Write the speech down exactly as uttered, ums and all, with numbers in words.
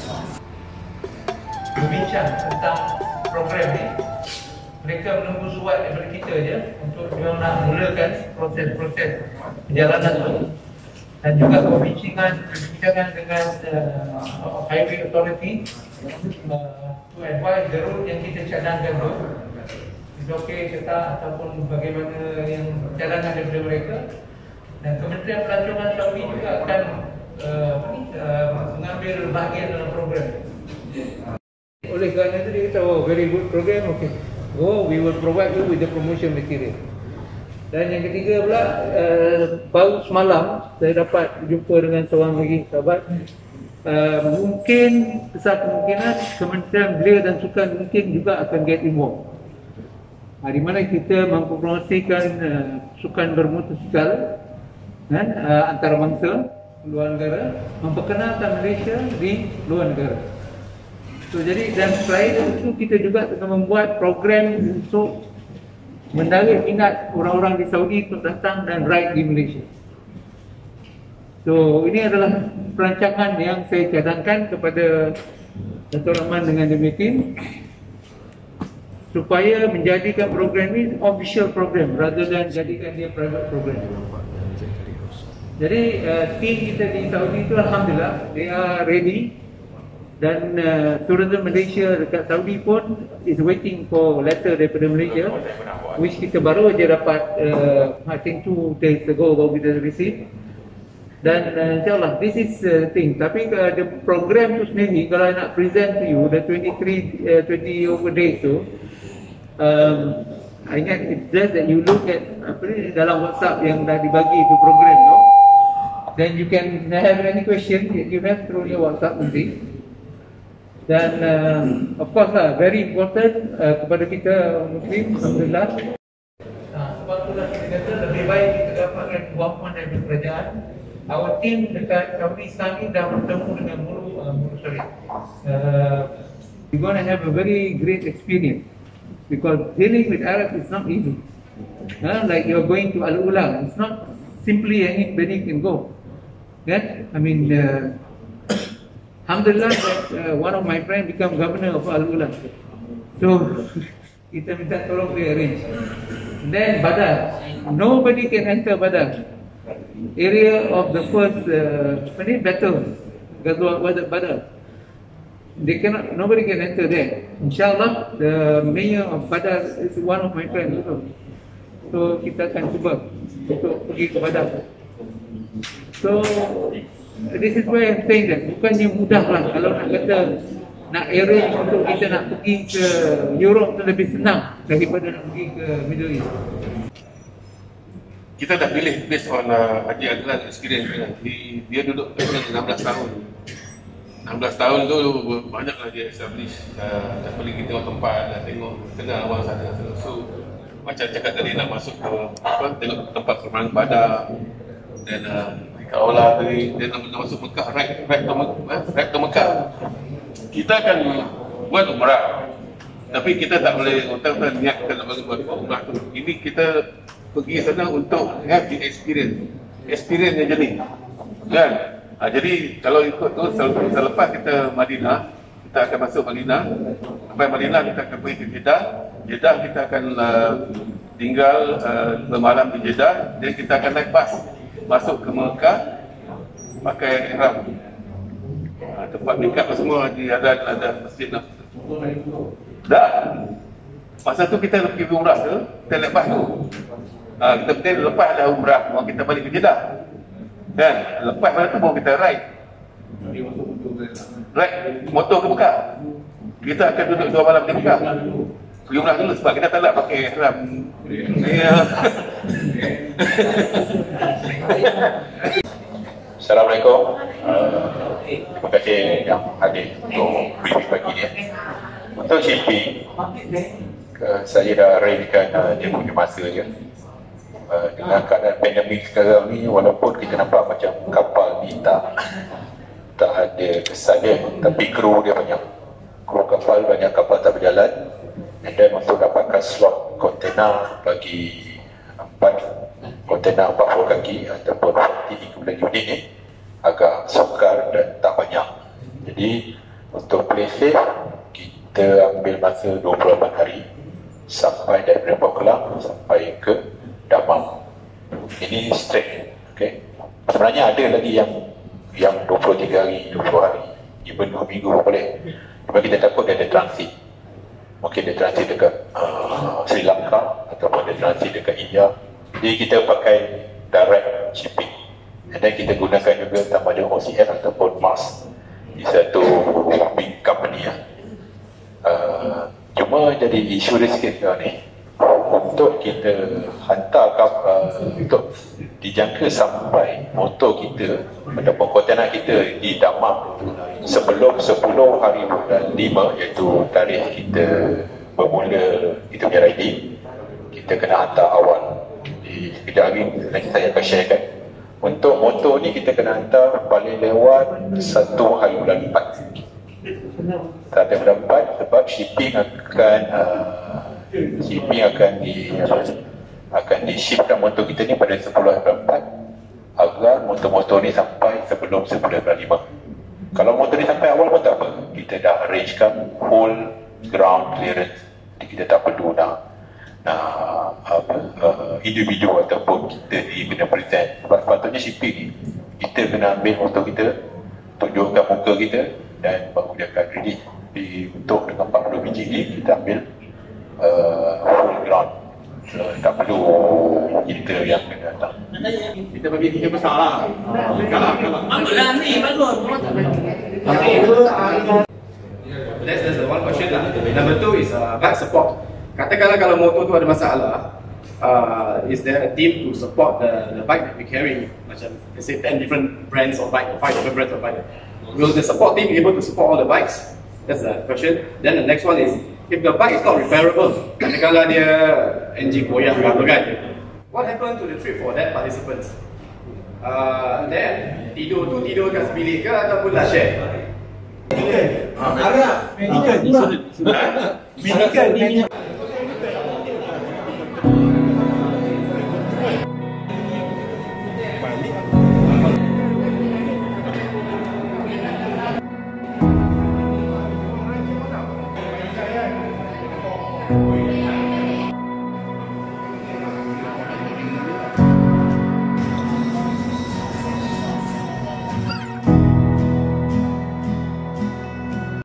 berbincang tentang program ni. Mereka menunggu suat daripada kita je untuk dia nak mulakan proses-proses perjalanan tu, dan juga perbincangan perbincangan dengan uh, Highway Authority uh, to advise the route yang kita cadangkan tu is okey ke tak, ataupun bagaimana yang cadangan daripada mereka. Dan Kementerian Pelancongan Saudi juga akan uh, uh, mengambil bahagian dalam program. Oleh kerana itu dia kata, oh very good program, okay, oh we will provide you with the promotion material. Dan yang ketiga pula, uh, baru semalam saya dapat jumpa dengan seorang lagi sahabat. Uh, mungkin besar kemungkinan Kementerian Belia dan Sukan mungkin juga akan get involved. Uh, di mana kita mempromosikan uh, sukan bermotosikal kan, uh, antarabangsa luar negara, memperkenalkan Malaysia di luar negara. So, jadi dan selain itu kita juga tengah membuat program untuk menarik minat orang-orang di Saudi untuk datang dan ride di Malaysia. So ini adalah perancangan yang saya cadangkan kepada Dato' Rahman dengan demi tim supaya menjadikan program ini official program rather than jadikan dia private program. Jadi uh, tim kita di Saudi itu alhamdulillah they are ready. Dan uh, tourism Malaysia dekat Saudi pun is waiting for letter daripada Malaysia, which kita baru aja dapat uh, I think two days ago baru kita receive. Dan uh, insyaAllah this is uh, thing. Tapi uh, the program tu sendiri kalau nak present to you the twenty-three, uh, twenty over days tu, um, I ingat it's just that you look at apa ni dalam WhatsApp yang dah dibagi tu program tu, then you can have any question you have through your WhatsApp nanti. Dan uh, of course lah, very important uh, kepada kita Muslim, alhamdulillah. Nah, sebab itulah kita kata lebih baik kita dapatkan kemampuan dari kerajaan. Our team dekat Saudi sekarang ni dah bertemu dengan Mulu, uh, Mulu sorry. Uh, we're going to have a very great experience because dealing with Arab is not easy. Uh, like you're going to Al Ula, it's not simply anybody can go. Kan? I mean. Uh, Alhamdulillah that uh, one of my friends become governor of Al Ula. So kita minta tolong dia arrange. Then Badar, nobody can enter Badar. Area of the first uh, battle, Ghazwat Badar. They cannot, nobody can enter there. Inshallah, the mayor of Badar is one of my friends also. So kita akan cuba untuk pergi ke Badar. So this is why I'm saying that bukannya mudah lah kalau nak kata nak arrange untuk kita nak pergi ke Europe tu lebih senang daripada nak pergi ke Middle East. Kita dah pilih based on uh, Haji Adlan experience kan. Dia, dia duduk enam belas tahun. enam belas tahun tu banyaklah dia establish. Uh, dah pergi kita tengok tempat, dah tengok kenal orang sana. So macam cakap tadi nak masuk ke apa, tengok tempat permainan Badar dan uh, Kaulah dari dia nak masuk Mekah, right, right, ke, right ke Mekah. Kita akan buat umrah, tapi kita tak boleh orang-orang niat kita nak buat umrah tu. Ini kita pergi sana untuk have the experience, experience yang jadi, kan? Ha, jadi kalau ikut tu selepas kita Madinah, kita akan masuk Madinah. Sampai Madinah kita akan pergi ke Jeddah. Jeddah kita akan uh, tinggal uh, bermalam di Jeddah. Dan kita akan naik bas masuk ke Mekah pakai ihram. Ha, tempat mikap semua di ada ada masjid lah. Dah. Masa tu kita pergi umrah tu, kita lepas tu. Ha, kita betul lepas dah umrah, mau kita balik ke Jeddah. Kan? Lepas mana tu baru kita ride. Ride motor ke Mekah. Kita akan duduk dua malam di Mekah. Pergi umrah dulu sebab kita tak nak pakai ihram. Ya. Assalamualaikum. Uh, terima kasih yang hadir untuk briefing pagi ni. Untuk shipping, uh, saya dah arrangekan uh, dia punya masa je. Uh, dengan keadaan pandemik sekarang ni, walaupun kita nampak macam kapal ni tak tak ada kesan dia, tapi kru dia banyak. Kru kapal banyak, kapal tak berjalan. Dan untuk dapatkan slot kontena bagi empat kontena empat puluh kaki ataupun empat puluh equivalent unit ni agak sukar dan tak banyak. Jadi Untuk play safe, kita ambil masa dua puluh lapan hari sampai dari Port Klang sampai ke Damam. Ini straight, okay? Sebenarnya ada lagi yang yang dua puluh tiga hari, dua puluh hari, even dua minggu boleh. Cuma kita takut dia ada transit. Mungkin dia transit dekat uh, Sri Lanka ataupun dia transit dekat India. Jadi kita pakai direct shipping. Dan kita gunakan juga sama ada O C F ataupun M A S di satu big company ya. Uh, cuma jadi isu sikit sekarang ni, untuk kita hantar kap, uh, untuk dijangka sampai motor kita ataupun kontainer kita di Damam sebelum sepuluh hari bulan lima, iaitu tarikh kita bermula kita punya riding, kita kena hantar awal. Di sekejap lagi nanti saya akan sharekan. Untuk motor ni kita kena hantar paling lewat satu hari bulan empat. Satu bulan empat sebab shipping akan uh, shipping akan di uh, akan di shipkan motor kita ni pada sepuluh bulan empat agar motor-motor ni sampai sebelum sepuluh bulan lima. Kalau motor ni sampai awal pun tak apa, kita dah arrangekan whole ground clearance. Jadi kita tak perlu nak Nah, apa, uh, individu ataupun kita ni kena present. Sebab sepatutnya shipping ni kita kena ambil motor kita, tunjukkan muka kita dan baru dia akan ready. Di, untuk dengan empat puluh biji ni kita ambil uh, full ground. Uh, tak perlu kita yang kena datang. Kita bagi tiga besar lah. Kalah, kalah. Lah ni bagus. That's, that's the one question lah. Number two is uh, bike support. Katakanlah kalau motor tu ada masalah, uh, is there a team to support the, the bike that we carry? Macam, let's say ten different brands of bike, or five different brands of bike. Will the support team be able to support all the bikes? That's the question. Then the next one is, if the bike is not repairable, katakanlah dia engine goyang ke apa kan, what happened to the trip for that participants? Uh, then, tidur tu tidur kat sebilik ke ataupun dah share? Medical. Medical. Medical.